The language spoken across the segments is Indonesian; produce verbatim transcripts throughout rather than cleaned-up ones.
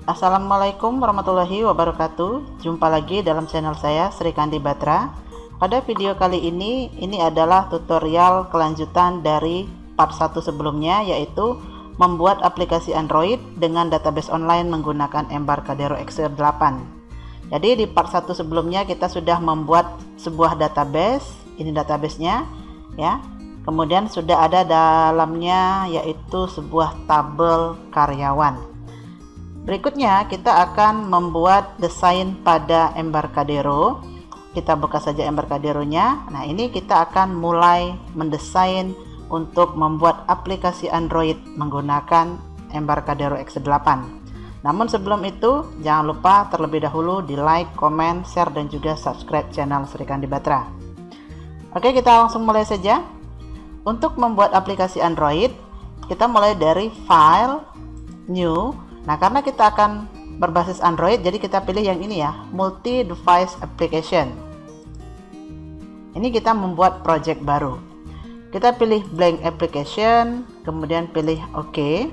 Assalamualaikum warahmatullahi wabarakatuh. Jumpa lagi dalam channel saya, Sri Kandi Batra. Pada video kali ini, ini adalah tutorial kelanjutan dari part satu sebelumnya, yaitu membuat aplikasi Android dengan database online menggunakan Embarcadero X delapan. Jadi di part satu sebelumnya kita sudah membuat sebuah database, ini databasenya ya. Kemudian sudah ada dalamnya yaitu sebuah tabel karyawan. Berikutnya kita akan membuat desain pada Embarcadero. Kita buka saja Embarcadero-nya. Nah, ini kita akan mulai mendesain untuk membuat aplikasi Android menggunakan Embarcadero X delapan. Namun sebelum itu, jangan lupa terlebih dahulu di like, comment, share, dan juga subscribe channel Sri Kandi Batra. Oke, kita langsung mulai saja. Untuk membuat aplikasi Android, kita mulai dari File, New. Nah, karena kita akan berbasis Android, jadi kita pilih yang ini ya, Multi Device Application. Ini kita membuat project baru. Kita pilih Blank Application, kemudian pilih OK.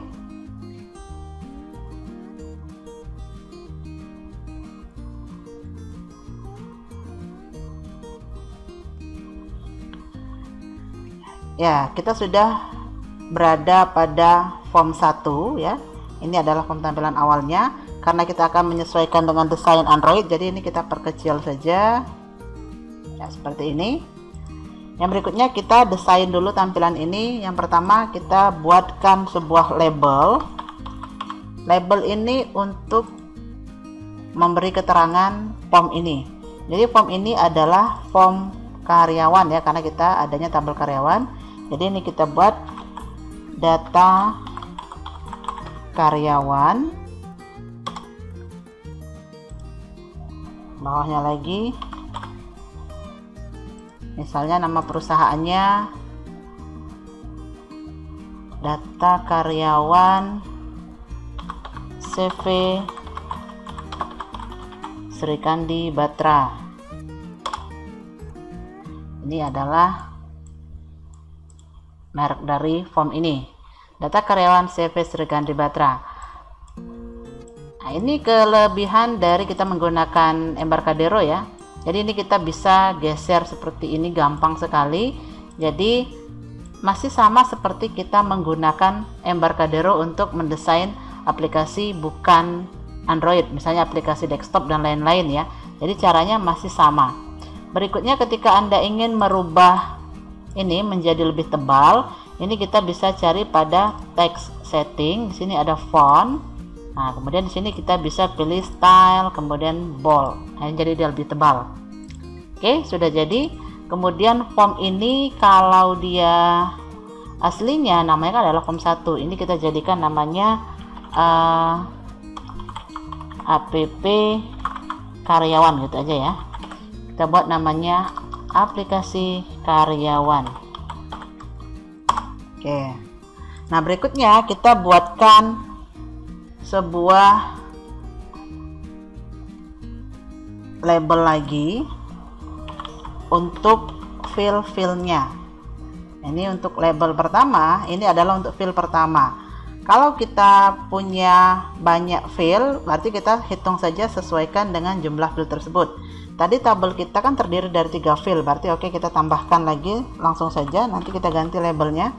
Ya, kita sudah berada pada form satu ya. Ini adalah form tampilan awalnya. Karena kita akan menyesuaikan dengan desain Android, jadi ini kita perkecil saja. Ya, seperti ini. Yang berikutnya kita desain dulu tampilan ini. Yang pertama kita buatkan sebuah label. Label ini untuk memberi keterangan form ini. Jadi form ini adalah form karyawan ya, karena kita adanya tabel karyawan. Jadi ini kita buat data karyawan, bawahnya lagi misalnya nama perusahaannya, data karyawan C V Sri Kandi Batra. Ini adalah merek dari form ini, data karyawan C V Sri Kandi Batra. Nah, ini kelebihan dari kita menggunakan Embarcadero ya. Jadi ini kita bisa geser seperti ini, gampang sekali. Jadi masih sama seperti kita menggunakan Embarcadero untuk mendesain aplikasi bukan Android, misalnya aplikasi desktop dan lain-lain ya. Jadi caranya masih sama. Berikutnya ketika Anda ingin merubah ini menjadi lebih tebal, ini kita bisa cari pada text setting. Di sini ada font. Nah, kemudian di sini kita bisa pilih style, kemudian bold. Nah, jadi dia lebih tebal. Oke, sudah jadi. Kemudian form ini kalau dia aslinya namanya kan adalah form satu. Ini kita jadikan namanya uh, app karyawan gitu aja ya. Kita buat namanya aplikasi karyawan. Oke. Nah, berikutnya kita buatkan sebuah label lagi untuk fill-fillnya. Ini untuk label pertama, ini adalah untuk fill pertama. Kalau kita punya banyak fill, berarti kita hitung saja sesuaikan dengan jumlah fill tersebut. Tadi tabel kita kan terdiri dari tiga fill, berarti oke kita tambahkan lagi langsung saja. Nanti kita ganti labelnya.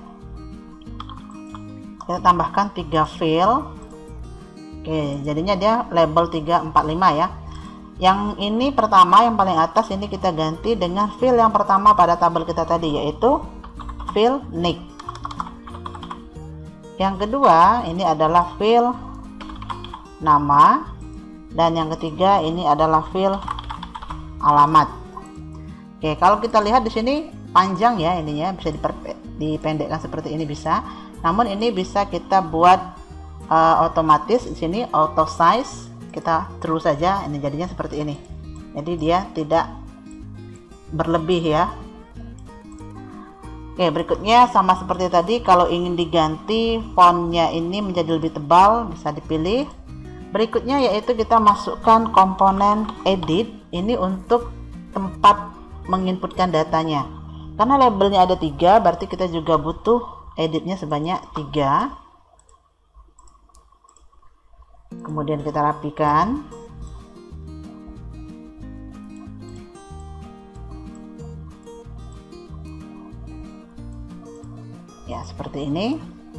Kita tambahkan tiga fill. Oke, jadinya dia label tiga empat lima ya. Yang ini pertama, yang paling atas ini kita ganti dengan fill yang pertama pada tabel kita tadi, yaitu fill nick. Yang kedua ini adalah fill nama, dan yang ketiga ini adalah fill alamat. Oke, kalau kita lihat di sini panjang ya ininya, bisa dipendekkan seperti ini bisa. Namun ini bisa kita buat uh, otomatis. Di sini auto size, kita terus saja, ini jadinya seperti ini. Jadi dia tidak berlebih ya. Oke, berikutnya sama seperti tadi, kalau ingin diganti fontnya ini menjadi lebih tebal, bisa dipilih. Berikutnya yaitu kita masukkan komponen edit. Ini untuk tempat menginputkan datanya. Karena labelnya ada tiga, berarti kita juga butuh editnya sebanyak tiga. Kemudian kita rapikan. Ya, seperti ini.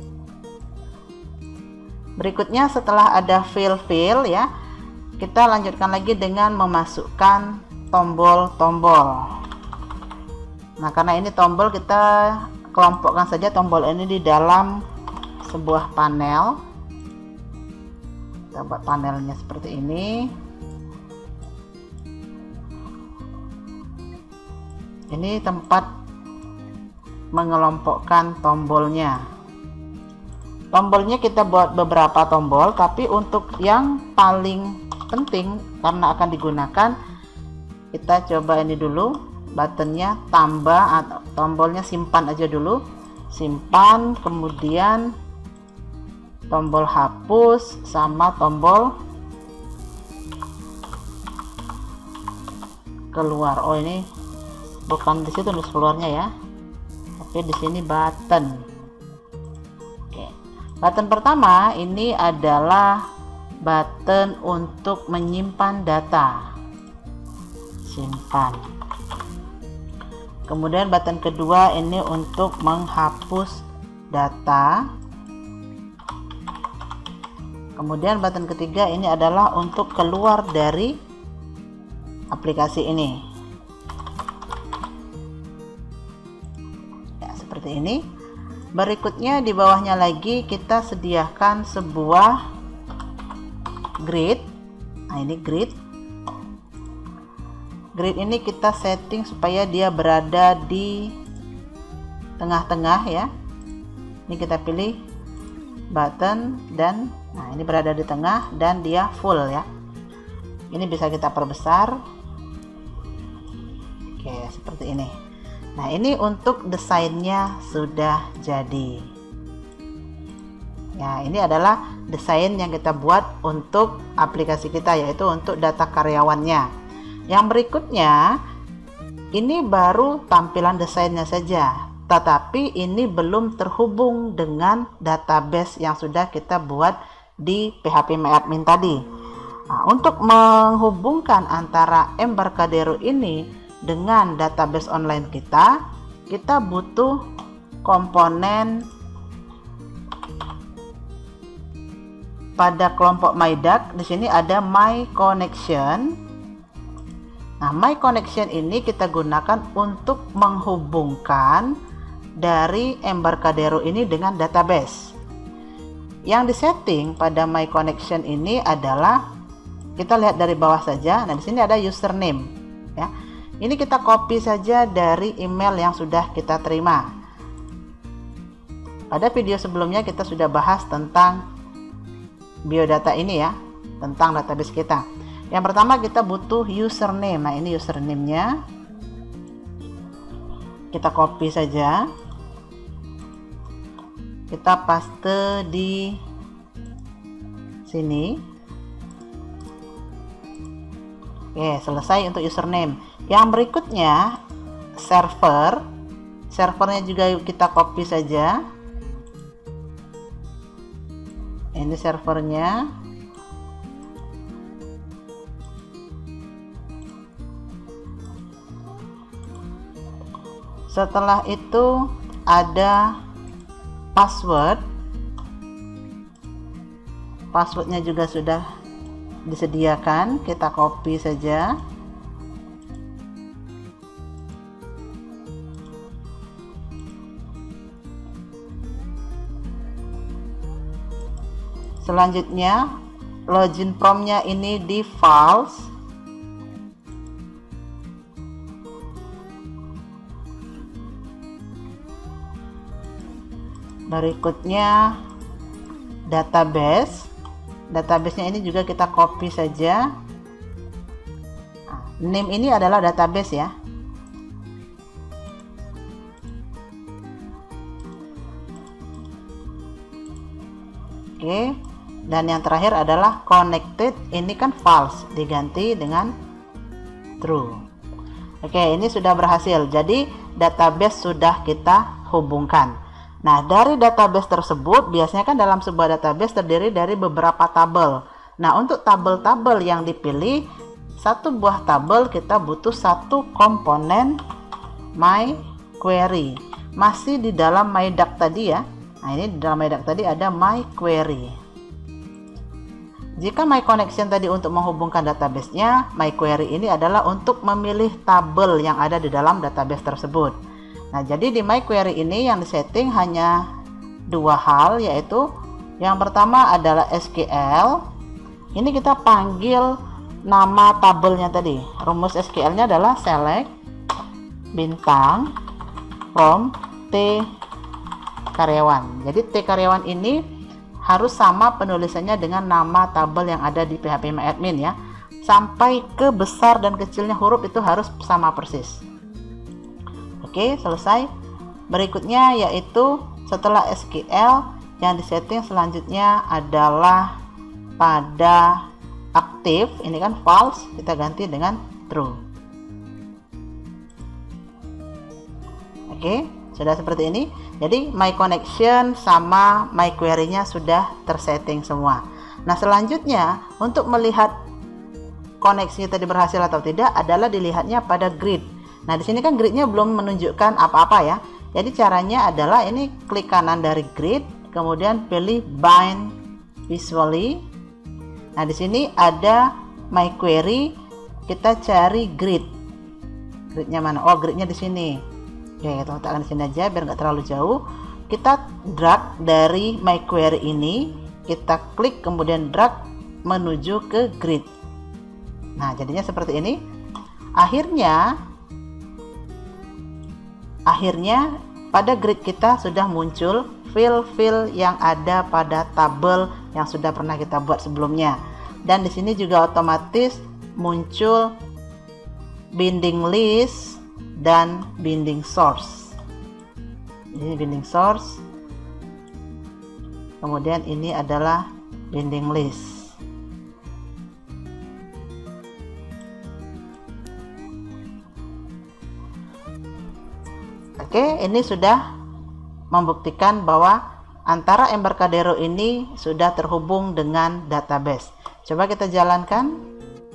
Berikutnya setelah ada fill-fill ya, kita lanjutkan lagi dengan memasukkan tombol-tombol. Nah, karena ini tombol, kita kelompokkan saja tombol ini di dalam sebuah panel. Kita buat panelnya seperti ini. Ini tempat mengelompokkan tombolnya. Tombolnya kita buat beberapa tombol, tapi untuk yang paling penting karena akan digunakan, kita coba ini dulu, buttonnya tambah atau tombolnya simpan aja dulu, simpan, kemudian tombol hapus sama tombol keluar. Oh, ini bukan di situ tulis keluarnya ya, tapi di sini button. Oke, button pertama ini adalah button untuk menyimpan data, simpan. Kemudian button kedua ini untuk menghapus data. Kemudian button ketiga ini adalah untuk keluar dari aplikasi ini. Ya, seperti ini. Berikutnya di bawahnya lagi kita sediakan sebuah grid. Nah, ini grid. Grid ini kita setting supaya dia berada di tengah-tengah ya. Ini kita pilih button dan nah ini berada di tengah dan dia full ya. Ini bisa kita perbesar. Oke, seperti ini. Nah, ini untuk desainnya sudah jadi. Ya, ini adalah desain yang kita buat untuk aplikasi kita, yaitu untuk data karyawannya. Yang berikutnya, ini baru tampilan desainnya saja, tetapi ini belum terhubung dengan database yang sudah kita buat di P H P MyAdmin tadi. Nah, untuk menghubungkan antara Embarcadero ini dengan database online kita, kita butuh komponen pada kelompok MyDuck. Di sini ada My Connection. Nah, My Connection ini kita gunakan untuk menghubungkan dari Embarcadero ini dengan database. Yang disetting pada My Connection ini adalah, kita lihat dari bawah saja. Nah, di sini ada username ya. Ini kita copy saja dari email yang sudah kita terima. Pada video sebelumnya kita sudah bahas tentang biodata ini ya, tentang database kita. Yang pertama kita butuh username. Nah, ini username-nya. Kita copy saja. Kita paste di sini. Oke, selesai untuk username. Yang berikutnya server. Servernya juga kita copy saja. Ini servernya. Setelah itu ada password. Passwordnya juga sudah disediakan, kita copy saja. Selanjutnya login prompt-nya ini di false. Berikutnya database. Database-nya ini juga kita copy saja. Name ini adalah database ya. Oke. Dan yang terakhir adalah connected. Ini kan false, diganti dengan true. Oke, ini sudah berhasil. Jadi database sudah kita hubungkan. Nah, dari database tersebut, biasanya kan dalam sebuah database terdiri dari beberapa tabel. Nah, untuk tabel-tabel yang dipilih, satu buah tabel kita butuh satu komponen myQuery. Masih di dalam myDAX tadi ya. Nah, ini di dalam myDAX tadi ada myQuery. Jika myConnection tadi untuk menghubungkan database-nya, myQuery ini adalah untuk memilih tabel yang ada di dalam database tersebut. Nah, jadi di myQuery ini yang disetting hanya dua hal, yaitu yang pertama adalah S Q L. Ini kita panggil nama tabelnya tadi. Rumus S Q L-nya adalah select bintang from T karyawan. Jadi T karyawan ini harus sama penulisannya dengan nama tabel yang ada di P H P My Admin ya. Sampai ke besar dan kecilnya huruf itu harus sama persis. Oke, selesai. Berikutnya yaitu setelah S Q L yang disetting selanjutnya adalah pada aktif. Ini kan false, kita ganti dengan true. Oke, sudah seperti ini. Jadi myConnection sama myQuery-nya sudah tersetting semua. Nah, selanjutnya untuk melihat koneksi tadi berhasil atau tidak adalah dilihatnya pada grid. Nah, di sini kan gridnya belum menunjukkan apa-apa ya. Jadi caranya adalah ini klik kanan dari grid, kemudian pilih bind visually. Nah, di sini ada myQuery, kita cari grid. Gridnya mana? Oh, gridnya di sini. Oke, kita letakkan di sini aja biar nggak terlalu jauh. Kita drag dari myQuery ini, kita klik kemudian drag menuju ke grid. Nah, jadinya seperti ini. Akhirnya, akhirnya pada grid kita sudah muncul fill-fill yang ada pada tabel yang sudah pernah kita buat sebelumnya. Dan di sini juga otomatis muncul binding list dan binding source. Ini binding source, kemudian ini adalah binding list. Oke, ini sudah membuktikan bahwa antara Embarcadero ini sudah terhubung dengan database. Coba kita jalankan.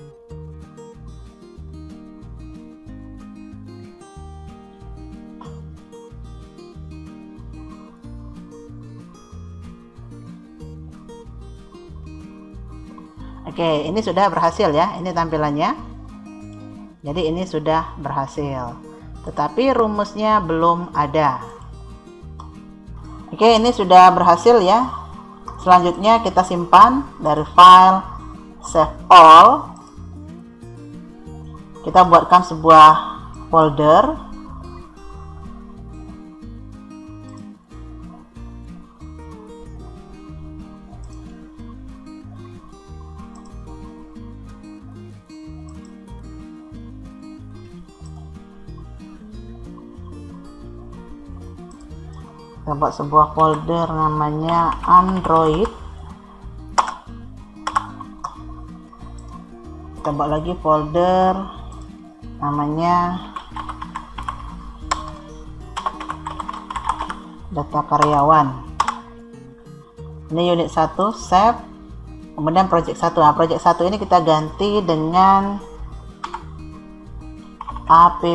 Oke, ini sudah berhasil ya. Ini tampilannya. Jadi ini sudah berhasil. Tetapi rumusnya belum ada. Oke, ini sudah berhasil ya. Selanjutnya kita simpan dari file save all. Kita buatkan sebuah folder. Kita buat sebuah folder namanya Android. Kita buat lagi folder namanya data karyawan. Ini unit satu, save. Kemudian project satu. Nah, project satu ini kita ganti dengan app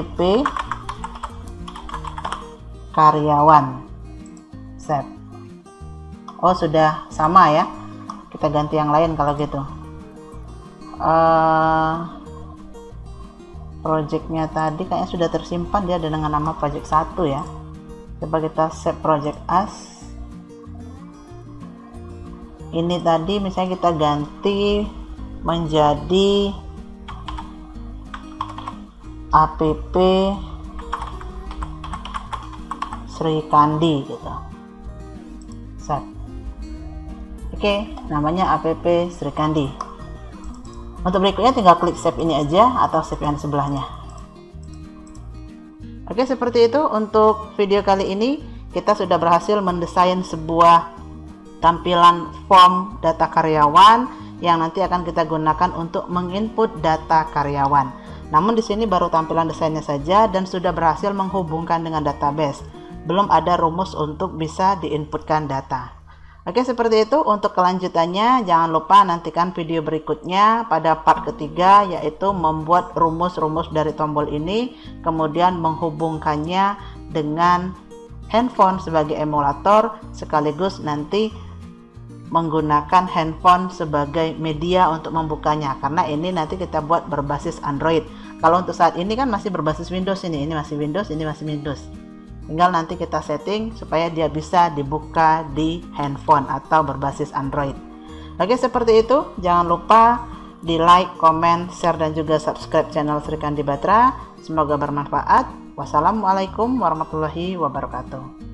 karyawan. Save. Oh, sudah sama ya. Kita ganti yang lain kalau gitu. Uh, projectnya tadi kayaknya sudah tersimpan, dia ada dengan nama project satu ya. Coba kita save project as. Ini tadi misalnya kita ganti menjadi app Sri Kandi gitu. Save. Oke, namanya app Sri Kandi. Untuk berikutnya tinggal klik save ini aja atau save yang di sebelahnya. Oke, seperti itu untuk video kali ini. Kita sudah berhasil mendesain sebuah tampilan form data karyawan yang nanti akan kita gunakan untuk menginput data karyawan. Namun di sini baru tampilan desainnya saja dan sudah berhasil menghubungkan dengan database. Belum ada rumus untuk bisa diinputkan data. Oke, seperti itu untuk kelanjutannya. Jangan lupa nantikan video berikutnya pada part ketiga, yaitu membuat rumus-rumus dari tombol ini, kemudian menghubungkannya dengan handphone sebagai emulator, sekaligus nanti menggunakan handphone sebagai media untuk membukanya, karena ini nanti kita buat berbasis Android. Kalau untuk saat ini kan masih berbasis Windows, ini ini masih Windows, ini masih Windows. Tinggal nanti kita setting supaya dia bisa dibuka di handphone atau berbasis Android. Oke, seperti itu. Jangan lupa di like, comment, share, dan juga subscribe channel Sri Kandi Batra. Semoga bermanfaat. Wassalamualaikum warahmatullahi wabarakatuh.